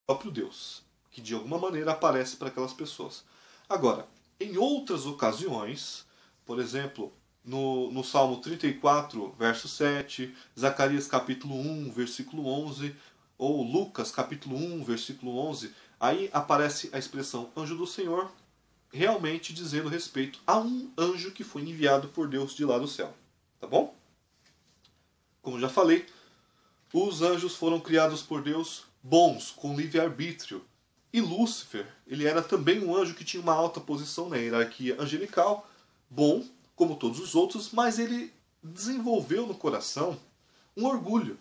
próprio Deus, que de alguma maneira aparece para aquelas pessoas. Agora, em outras ocasiões, por exemplo, no Salmo 34, verso 7, Zacarias capítulo 1, versículo 11, ou Lucas capítulo 1, versículo 11, aí aparece a expressão anjo do Senhor, realmente dizendo respeito a um anjo que foi enviado por Deus de lá do céu. Tá bom? Como já falei, os anjos foram criados por Deus bons, com livre-arbítrio. E Lúcifer, ele era também um anjo que tinha uma alta posição na hierarquia angelical, bom, como todos os outros, mas ele desenvolveu no coração um orgulho.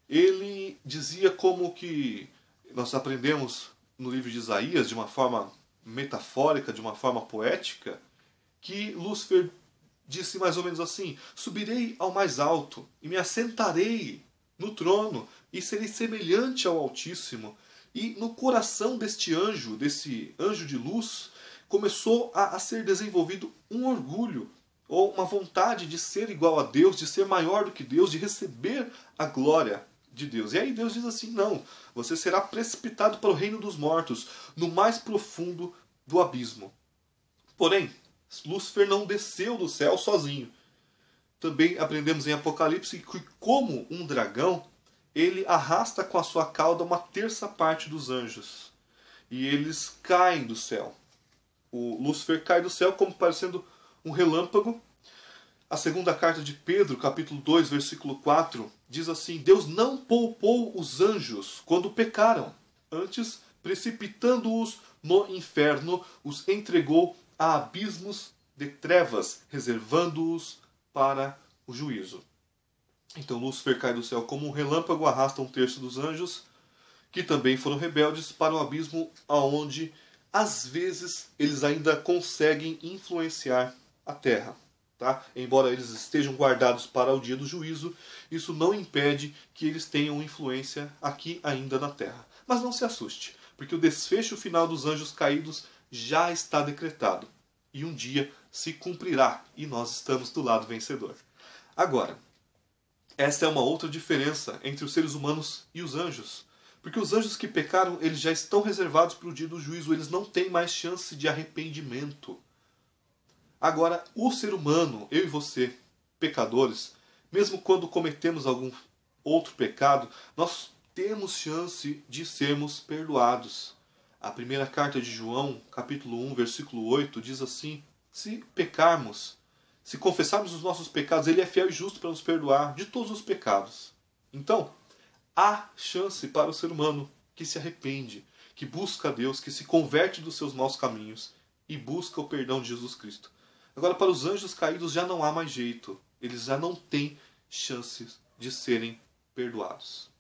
Ele dizia como que, nós aprendemos no livro de Isaías, de uma forma metafórica, de uma forma poética, que Lúcifer disse mais ou menos assim: subirei ao mais alto e me assentarei no trono e serei semelhante ao Altíssimo. E no coração deste anjo, desse anjo de luz, começou a ser desenvolvido um orgulho, ou uma vontade de ser igual a Deus, de ser maior do que Deus, de receber a glória de Deus. E aí Deus diz assim: não, você será precipitado para o reino dos mortos, no mais profundo do abismo. Porém, Lúcifer não desceu do céu sozinho. Também aprendemos em Apocalipse que, como um dragão, ele arrasta com a sua cauda uma terça parte dos anjos. E eles caem do céu. O Lúcifer cai do céu como parecendo um relâmpago. A segunda carta de Pedro, capítulo 2, versículo 4, diz assim: Deus não poupou os anjos quando pecaram. Antes, precipitando-os no inferno, os entregou a abismos de trevas, reservando-os para o juízo. Então Lúcifer cai do céu como um relâmpago, arrasta um terço dos anjos, que também foram rebeldes, para o abismo aonde, às vezes, eles ainda conseguem influenciar a terra. Tá? Embora eles estejam guardados para o dia do juízo, isso não impede que eles tenham influência aqui ainda na terra. Mas não se assuste, porque o desfecho final dos anjos caídos já está decretado. E um dia se cumprirá, e nós estamos do lado vencedor. Agora, essa é uma outra diferença entre os seres humanos e os anjos. Porque os anjos que pecaram, eles já estão reservados para o dia do juízo, eles não têm mais chance de arrependimento. Agora, o ser humano, eu e você, pecadores, mesmo quando cometemos algum outro pecado, nós temos chance de sermos perdoados. A primeira carta de João, capítulo 1, versículo 8, diz assim: se pecarmos, se confessarmos os nossos pecados, Ele é fiel e justo para nos perdoar de todos os pecados. Então, há chance para o ser humano que se arrepende, que busca a Deus, que se converte dos seus maus caminhos e busca o perdão de Jesus Cristo. Agora, para os anjos caídos já não há mais jeito. Eles já não têm chances de serem perdoados.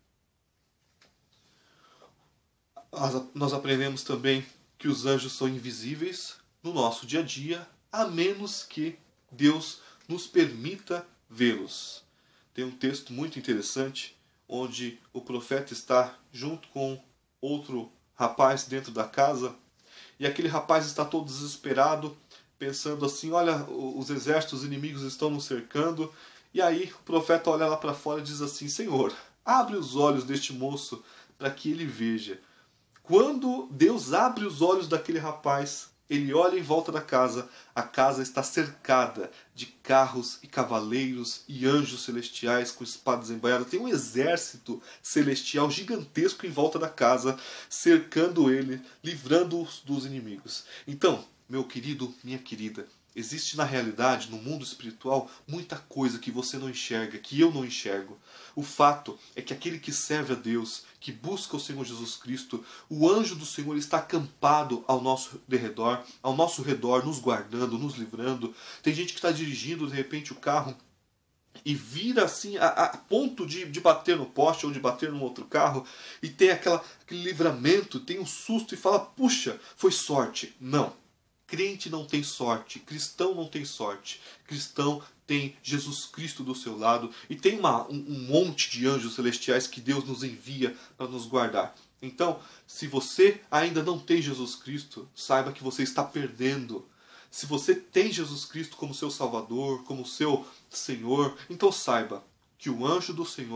Nós aprendemos também que os anjos são invisíveis no nosso dia a dia, a menos que Deus nos permita vê-los. Tem um texto muito interessante onde o profeta está junto com outro rapaz dentro da casa, e aquele rapaz está todo desesperado, pensando assim: olha, os exércitos inimigos estão nos cercando. E aí o profeta olha lá para fora e diz assim: Senhor, abre os olhos deste moço para que ele veja. Quando Deus abre os olhos daquele rapaz, ele olha em volta da casa, a casa está cercada de carros e cavaleiros e anjos celestiais com espadas embainhadas. Tem um exército celestial gigantesco em volta da casa, cercando ele, livrando-os dos inimigos. Então, meu querido, minha querida, existe na realidade, no mundo espiritual, muita coisa que você não enxerga, que eu não enxergo. O fato é que aquele que serve a Deus, que busca o Senhor Jesus Cristo, o anjo do Senhor está acampado ao nosso redor, nos guardando, nos livrando. Tem gente que está dirigindo de repente o carro e vira assim a ponto de bater no poste ou de bater num outro carro, e tem aquele livramento, tem um susto e fala: puxa, foi sorte. Não. Crente não tem sorte, cristão não tem sorte. Cristão tem Jesus Cristo do seu lado e tem um monte de anjos celestiais que Deus nos envia para nos guardar. Então, se você ainda não tem Jesus Cristo, saiba que você está perdendo. Se você tem Jesus Cristo como seu Salvador, como seu Senhor, então saiba que o anjo do Senhor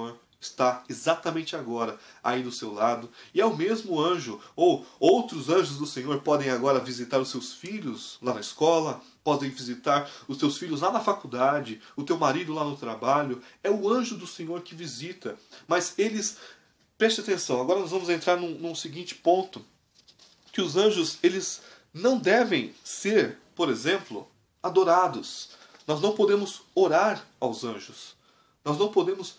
está exatamente agora aí do seu lado. E é o mesmo anjo, ou outros anjos do Senhor podem agora visitar os seus filhos lá na escola, podem visitar os teus filhos lá na faculdade, o teu marido lá no trabalho. É o anjo do Senhor que visita. Mas eles, preste atenção, agora nós vamos entrar num seguinte ponto, que os anjos, eles não devem ser, por exemplo, adorados. Nós não podemos orar aos anjos. Nós não podemos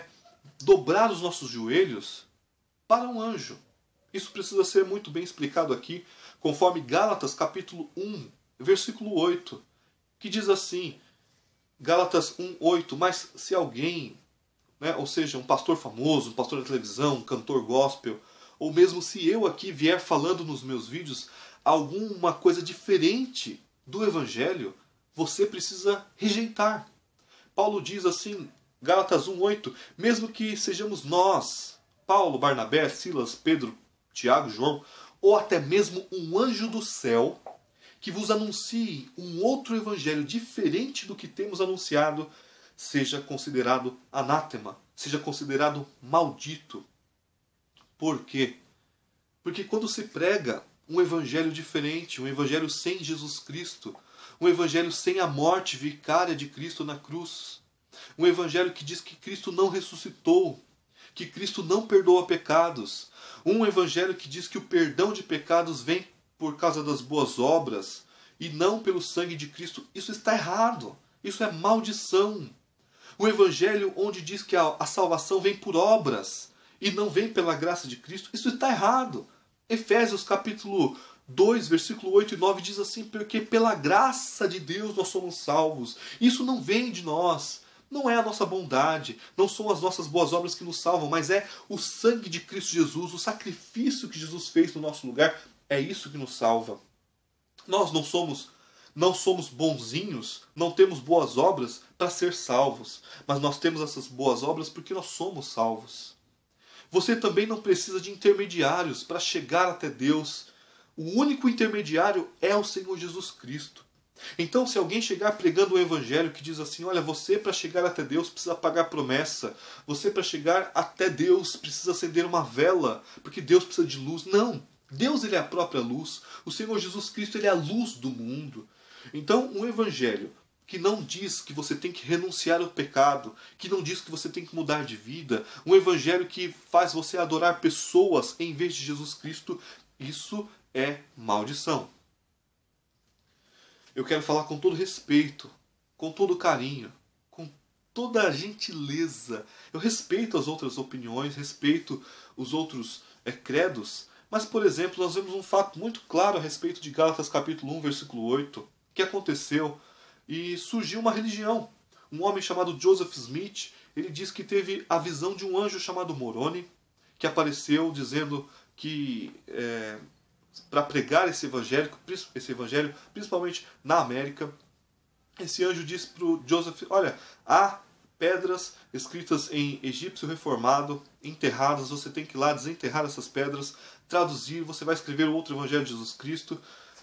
dobrar os nossos joelhos para um anjo. Isso precisa ser muito bem explicado aqui, conforme Gálatas capítulo 1, versículo 8, que diz assim, Gálatas 1:8, mas se alguém, ou seja, um pastor famoso, um pastor da televisão, um cantor gospel, ou mesmo se eu aqui vier falando nos meus vídeos alguma coisa diferente do Evangelho, você precisa rejeitar. Paulo diz assim, Gálatas 1:8, mesmo que sejamos nós, Paulo, Barnabé, Silas, Pedro, Tiago, João, ou até mesmo um anjo do céu, que vos anuncie um outro evangelho diferente do que temos anunciado, seja considerado anátema, seja considerado maldito. Por quê? Porque quando se prega um evangelho diferente, um evangelho sem Jesus Cristo, um evangelho sem a morte vicária de Cristo na cruz, um evangelho que diz que Cristo não ressuscitou, que Cristo não perdoa pecados, um evangelho que diz que o perdão de pecados vem por causa das boas obras e não pelo sangue de Cristo, isso está errado, isso é maldição. Um evangelho onde diz que a salvação vem por obras e não vem pela graça de Cristo, isso está errado. Efésios capítulo 2, versículo 8 e 9 diz assim, porque pela graça de Deus nós somos salvos. Isso não vem de nós, não é a nossa bondade, não são as nossas boas obras que nos salvam, mas é o sangue de Cristo Jesus, o sacrifício que Jesus fez no nosso lugar, é isso que nos salva. Nós não somos bonzinhos, não temos boas obras para ser salvos, mas nós temos essas boas obras porque nós somos salvos. Você também não precisa de intermediários para chegar até Deus. O único intermediário é o Senhor Jesus Cristo. Então, se alguém chegar pregando o evangelho que diz assim, olha, você para chegar até Deus precisa pagar promessa, você para chegar até Deus precisa acender uma vela, porque Deus precisa de luz. Não, Deus ele é a própria luz, o Senhor Jesus Cristo ele é a luz do mundo. Então, um evangelho que não diz que você tem que renunciar ao pecado, que não diz que você tem que mudar de vida, um evangelho que faz você adorar pessoas em vez de Jesus Cristo, isso é maldição. Eu quero falar com todo respeito, com todo carinho, com toda a gentileza. Eu respeito as outras opiniões, respeito os outros credos, mas, por exemplo, nós vemos um fato muito claro a respeito de Gálatas capítulo 1, versículo 8, que aconteceu e surgiu uma religião. Um homem chamado Joseph Smith, ele diz que teve a visão de um anjo chamado Moroni, que apareceu dizendo que para pregar esse evangelho, principalmente na América, esse anjo disse para o Joseph, olha, há pedras escritas em egípcio reformado, enterradas, você tem que ir lá desenterrar essas pedras, traduzir, você vai escrever o outro evangelho de Jesus Cristo,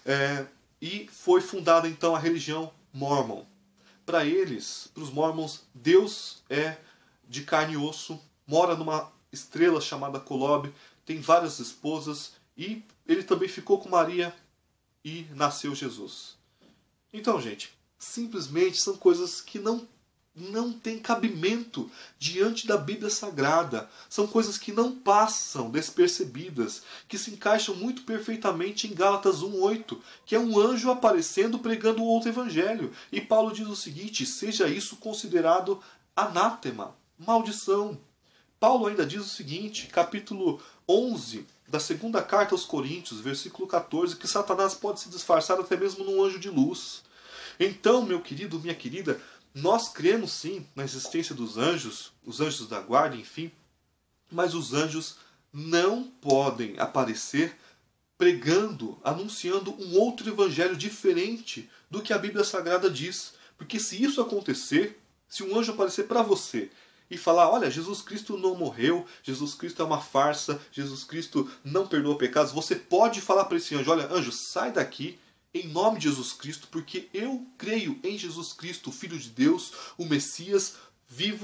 e foi fundada então a religião Mormon. Para eles, para os Mormons, Deus é de carne e osso, mora numa estrela chamada Kolob, tem várias esposas e ele também ficou com Maria e nasceu Jesus. Então, gente, simplesmente são coisas que não têm cabimento diante da Bíblia Sagrada. São coisas que não passam despercebidas, que se encaixam muito perfeitamente em Gálatas 1:8, que é um anjo aparecendo pregando outro evangelho. E Paulo diz o seguinte, seja isso considerado anátema, maldição. Paulo ainda diz o seguinte, capítulo 11 da segunda carta aos Coríntios, versículo 14, que Satanás pode se disfarçar até mesmo num anjo de luz. Então, meu querido, minha querida, nós cremos sim na existência dos anjos, os anjos da guarda, enfim, mas os anjos não podem aparecer pregando, anunciando um outro evangelho diferente do que a Bíblia Sagrada diz. Porque se isso acontecer, se um anjo aparecer para você e falar, olha, Jesus Cristo não morreu, Jesus Cristo é uma farsa, Jesus Cristo não perdoa pecados, você pode falar para esse anjo, olha, anjo, sai daqui, em nome de Jesus Cristo, porque eu creio em Jesus Cristo, o Filho de Deus, o Messias, vivo,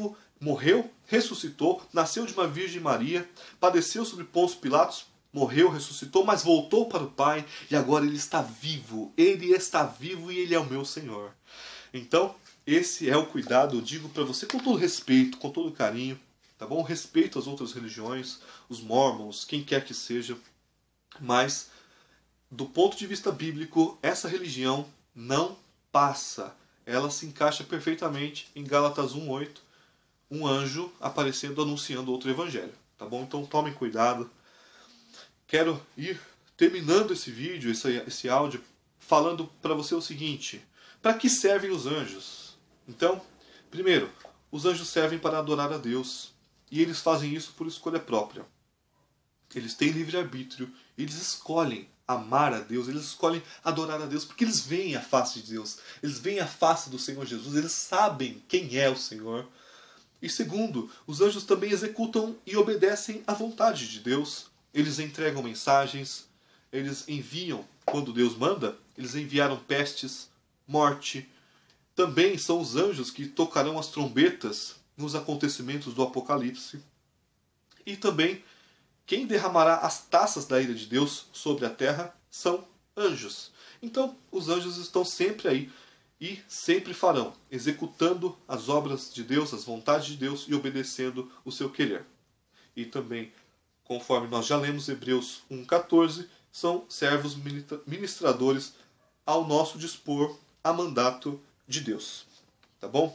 morreu, ressuscitou, nasceu de uma Virgem Maria, padeceu sobre Pôncio Pilatos, morreu, ressuscitou, mas voltou para o Pai e agora ele está vivo. Ele está vivo e ele é o meu Senhor. Então, esse é o cuidado, eu digo para você com todo respeito, com todo carinho, tá bom? Respeito às outras religiões, os mormons, quem quer que seja, mas do ponto de vista bíblico, essa religião não passa. Ela se encaixa perfeitamente em Gálatas 1:8, um anjo aparecendo anunciando outro evangelho, tá bom? Então tomem cuidado. Quero ir terminando esse vídeo, esse áudio, falando para você o seguinte: para que servem os anjos? Então, primeiro, os anjos servem para adorar a Deus, e eles fazem isso por escolha própria. Eles têm livre-arbítrio, eles escolhem amar a Deus, eles escolhem adorar a Deus, porque eles veem a face de Deus, eles veem a face do Senhor Jesus, eles sabem quem é o Senhor. E segundo, os anjos também executam e obedecem à vontade de Deus. Eles entregam mensagens, eles enviam, quando Deus manda, eles enviaram pestes, morte. Também são os anjos que tocarão as trombetas nos acontecimentos do Apocalipse. E também, quem derramará as taças da ira de Deus sobre a terra são anjos. Então, os anjos estão sempre aí e sempre farão, executando as obras de Deus, as vontades de Deus e obedecendo o seu querer. E também, conforme nós já lemos Hebreus 1:14, são servos ministradores ao nosso dispor, a mandato de Deus. Tá bom?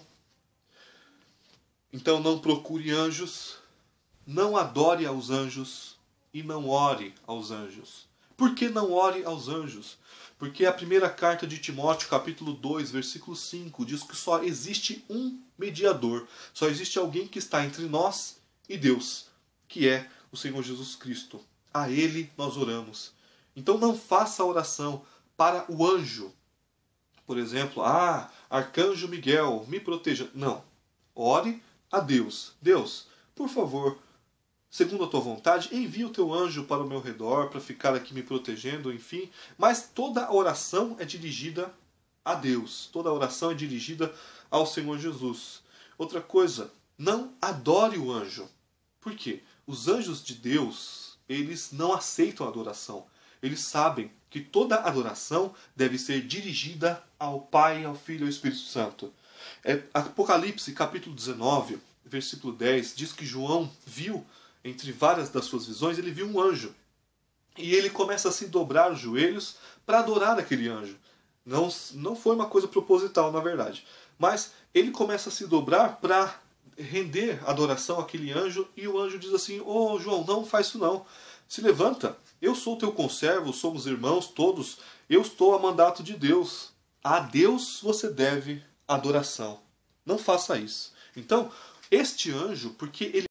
Então não procure anjos, não adore aos anjos e não ore aos anjos. Por que não ore aos anjos? Porque a primeira carta de Timóteo, capítulo 2, versículo 5, diz que só existe um mediador. Só existe alguém que está entre nós e Deus, que é o Senhor Jesus Cristo. A Ele nós oramos. Então não faça a oração para o anjo. Por exemplo, Arcanjo Miguel, me proteja. Não. Ore a Deus. Deus, por favor, segundo a tua vontade, envia o teu anjo para o meu redor, para ficar aqui me protegendo, enfim. Mas toda a oração é dirigida a Deus. Toda a oração é dirigida ao Senhor Jesus. Outra coisa, não adore o anjo. Por quê? Os anjos de Deus, eles não aceitam adoração. Eles sabem que toda adoração deve ser dirigida ao Pai, ao Filho e ao Espírito Santo. Apocalipse, capítulo 19, versículo 10, diz que João viu, entre várias das suas visões, ele viu um anjo. E ele começa a se dobrar os joelhos para adorar aquele anjo. Não foi uma coisa proposital, na verdade. Mas ele começa a se dobrar para render adoração àquele anjo. E o anjo diz assim: "Ô João, não faz isso não. Se levanta. Eu sou teu conservo, somos irmãos todos. Eu estou a mandato de Deus. A Deus você deve adoração. Não faça isso." Então, este anjo, porque ele